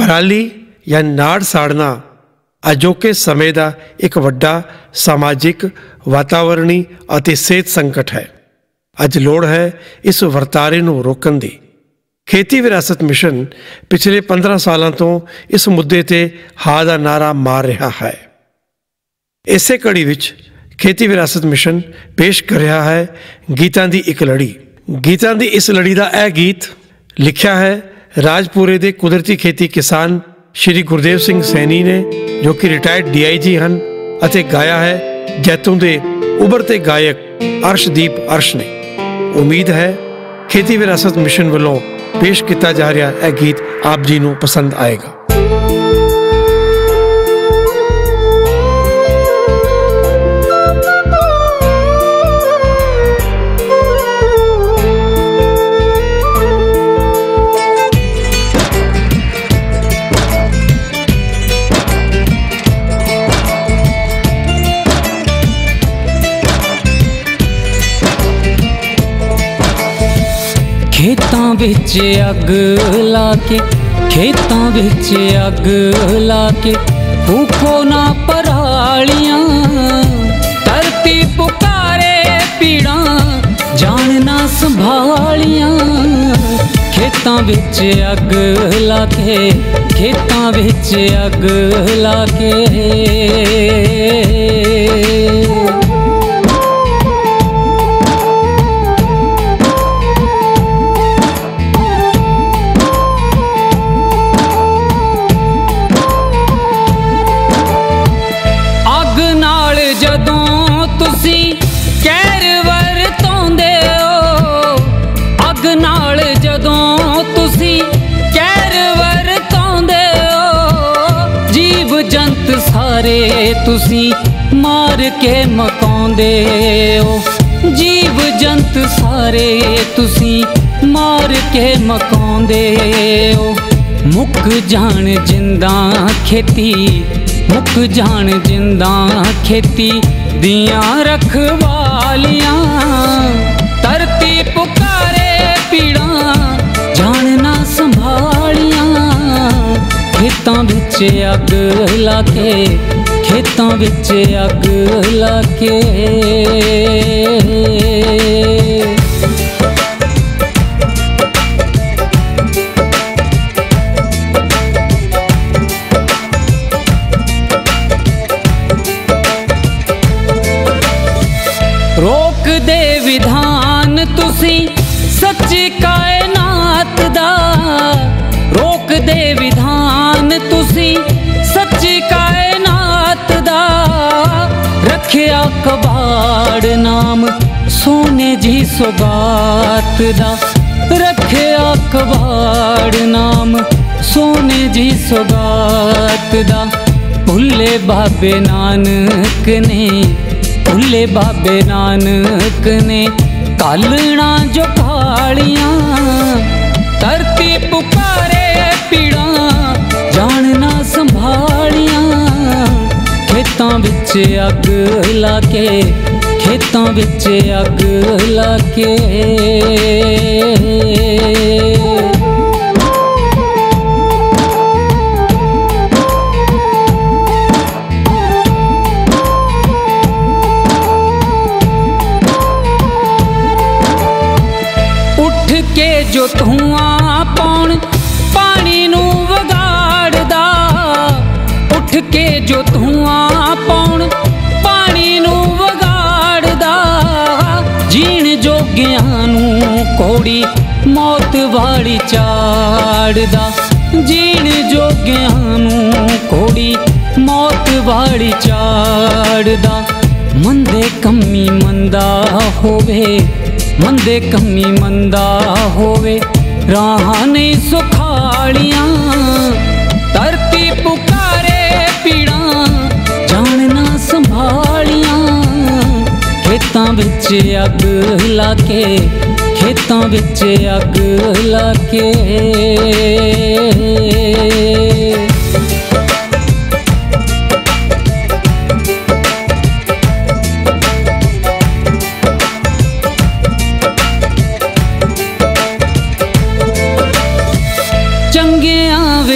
पराली या नाड़ साड़ना अजोके समय का एक वड्डा समाजिक, वातावरणी ਅਤੇ ਸਿਹਤ संकट है। अज लोड़ है इस वरतारे ਨੂੰ रोकण ਦੀ। खेती विरासत मिशन पिछले 15 सालों तो इस मुद्दे ते हाँ का नारा मार रहा है। इसे कड़ी विच खेती विरासत मिशन पेश कर रहा है गीतां दी एक लड़ी। गीतां दी इस लड़ी का यह गीत लिखा है राजपुरे के कुदरती खेती किसान श्री गुरदेव सिंह सैनी ने, जो कि रिटायर्ड DIG हैं, अते गाया है जैतों के उभरते गायक अर्शदीप अर्श ने। उम्मीद है खेती विरासत मिशन वालों पेश किया जा रहा यह गीत आप जी को पसंद आएगा। खेतां विच अग लाके, खेतां विच अग लाके फूको ना परालियां, धरती पुकारे पीड़ां जानना संभालियां। खेतां विच अग लाके, खेतां विच अग लाके सारे तुसी मार के मकाउंदे हो। जीव जंत सारे तुसी मार के मकाउंदे हो। मुक जान जिंदा खेती, मुक जान जिंदा खेती दियां रखवालियां, धरती पुकारे पीड़ां जानना संभालियां। खेतां विच अग लाके, खेतां विच अग लाके रोक दे विधान तुसी सच्ची कायनात दा, रोक दे विधान तुसी सच्ची कायनात दा। रखिया कबाड़ नाम सोने जी सौगात दा, रखिया कबाड़ नाम सोने जी सौगात दा। भुल्ले बाबे नानक ने, भुल्ले बाबे नानक ने कालना जो कालियां, धरती पुकारे पीड़ां जानना संभालियां। खेतां विच अग लाके, खेतां विच अग लाके उठ के जो धुआं पाउण पानी नू वगाड़दा, उठ के जो धुआं पाउण पानी नू वगाड़दा। जीण जोगियां नू कोड़ी मौत वाली चाड़दा, जीण जोगियां नू कोड़ी मौत वाली चाड़दा। मंदे कमी मंदा होवे, मंदे कमी मंदा होवे राह नहीं सुखालियां, धरती पुकारे पीड़ां जानना संभालियां। खेतां विच अग लाके, खेतां विच अग लाके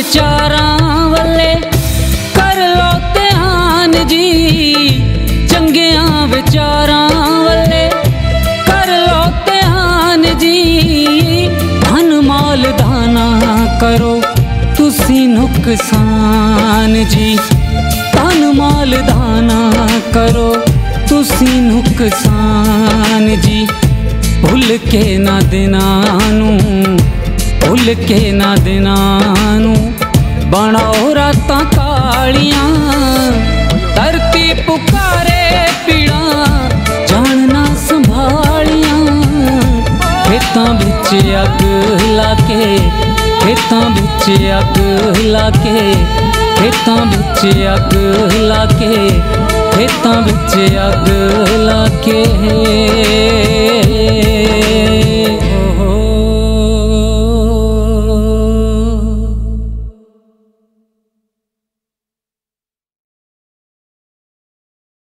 विचारां वल्ले कर लो ध्यान जी, चंगियां विचारां वल्ले कर लो ध्यान जी। धन माल दाना करो तुसी नुकसान जी, धन माल दाना करो तुसी नुकसान जी। भुल के ना दिनां, भुल के ना दिनां बनाओ रातां कालियां। धरती पुकारे पीड़ा जानना संभालियां। खेतां बिच अग लाके, खेतां बिच अग लाके, खेतां बिच अग लाके, खेतां बिच अग लाके।